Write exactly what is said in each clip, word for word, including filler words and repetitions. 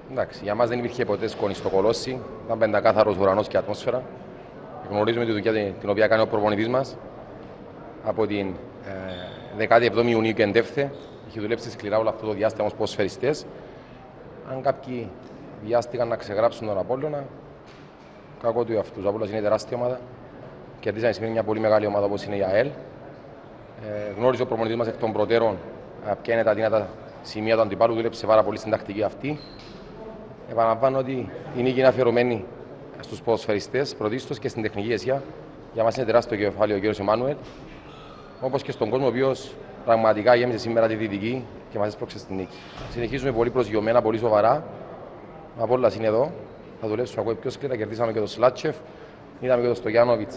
Εντάξει, για μας δεν υπήρχε ποτέ σκόνη στο κολόσι. Ήταν πεντακάθαρος ουρανός και ατμόσφαιρα. Γνωρίζουμε τη δουλειά την οποία κάνει ο προπονητής μας. Από την ε, δεκάτη εβδόμη Ιουνίου και εντεύθε. Έχει δουλέψει σκληρά όλο αυτό το διάστημα ως ποδοσφαιριστές. Αν κάποιοι βιάστηκαν να ξεγράψουν τον Απόλλωνα, κακό του εαυτούς. Ο Απόλλωνας είναι τεράστια ομάδα. Κερδίσαμε σήμερα μια πολύ μεγάλη ομάδα όπως είναι η ΑΕΛ. Ε, γνώριζε ο προπονητής μας εκ των προτέρων ποια είναι τα δυνατά σημεία του αντιπάλου, δούλεψε πάρα πολύ στην τακτική αυτή. Επαναλαμβάνω ότι η νίκη είναι αφιερωμένη στους ποδοσφαιριστές πρωτίστως και στην τεχνική ηγεσία. Για μας είναι τεράστιο κεφάλαιο ο κ. Εμμάνουελ, όπως και στον κόσμο ο οποίος πραγματικά γέμισε σήμερα τη Δυτική και μας έσπρωξε στην νίκη. Συνεχίζουμε πολύ προσγειωμένα, πολύ σοβαρά. Ο Απόλλωνας είναι εδώ. Θα δουλέψουμε ακόμα πιο σκληρά. Κερδίσαμε και τον Σλάτσεφ. Είδαμε και τον Στογιάνοβιτς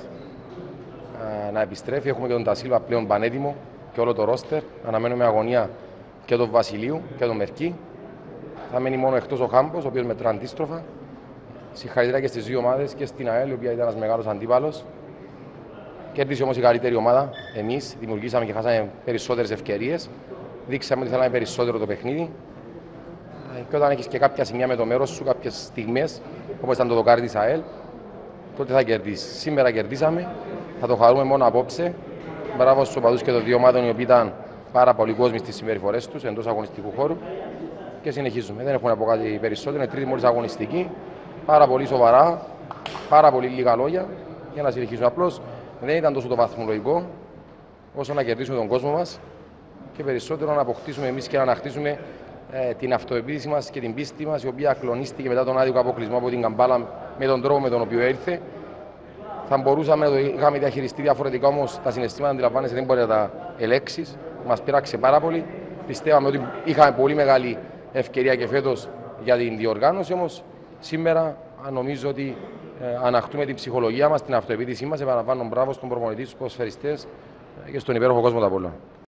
να επιστρέφει. Έχουμε και τον Τασίλβα πλέον πανέτοιμο και όλο το ρόστερ. Αναμένουμε αγωνία και τον Βασιλείου και τον Μερκή. Θα μένει μόνο εκτός ο Χάμπος, ο οποίος μετρά αντίστροφα. Συγχαρητήρια και στις δύο ομάδες και στην ΑΕΛ, η οποία ήταν ένας μεγάλος αντίπαλος. Κέρδισε όμως η καλύτερη ομάδα. Εμείς δημιουργήσαμε και χάσαμε περισσότερες ευκαιρίες. Δείξαμε ότι θέλαμε περισσότερο το παιχνίδι. Και όταν έχεις και κάποια σημεία με το μέρος σου, κάποιες στιγμές, όπως ήταν το δοκάρι της ΑΕΛ, τότε θα κερδίσεις. Σήμερα κερδίσαμε, θα το χαρούμε μόνο απόψε. Μπράβο στους οπαδούς και των δύο ομάδων, οι οποίοι ήταν πάρα πολύ κόσμοι στις συμπεριφορές τους εντός αγωνιστικού χώρου. Και συνεχίζουμε. Δεν έχουμε να πω κάτι περισσότερο. Είναι τρίτη μόλις αγωνιστική. Πάρα πολύ σοβαρά, πάρα πολύ λίγα λόγια για να συνεχίσουμε. Απλώς δεν ήταν τόσο το βαθμολογικό όσο να κερδίσουμε τον κόσμο μας και περισσότερο να αποκτήσουμε εμείς και να ανακτήσουμε ε, την αυτοεπίθεση μας και την πίστη μας, η οποία κλονίστηκε μετά τον άδικο αποκλεισμό από την Καμπάλα με τον τρόπο με τον οποίο ήρθε. Θα μπορούσαμε να το είχαμε διαχειριστεί διαφορετικά, όμως τα συναισθήματα, αντιλαμβάνεσαι, δεν μπορεί να τα ελέγξεις. Μας πειράξε πάρα πολύ. Πιστεύαμε ότι είχαμε πολύ μεγάλη ευκαιρία και φέτος για την διοργάνωση, όμως σήμερα νομίζω ότι ε, ανακτούμε την ψυχολογία μας, την αυτοεπίθεσή μας. Επαναλαμβάνω, μπράβο στον προπονητή, στους ποδοσφαιριστές και στον υπέροχο κόσμο του Απόλλωνα.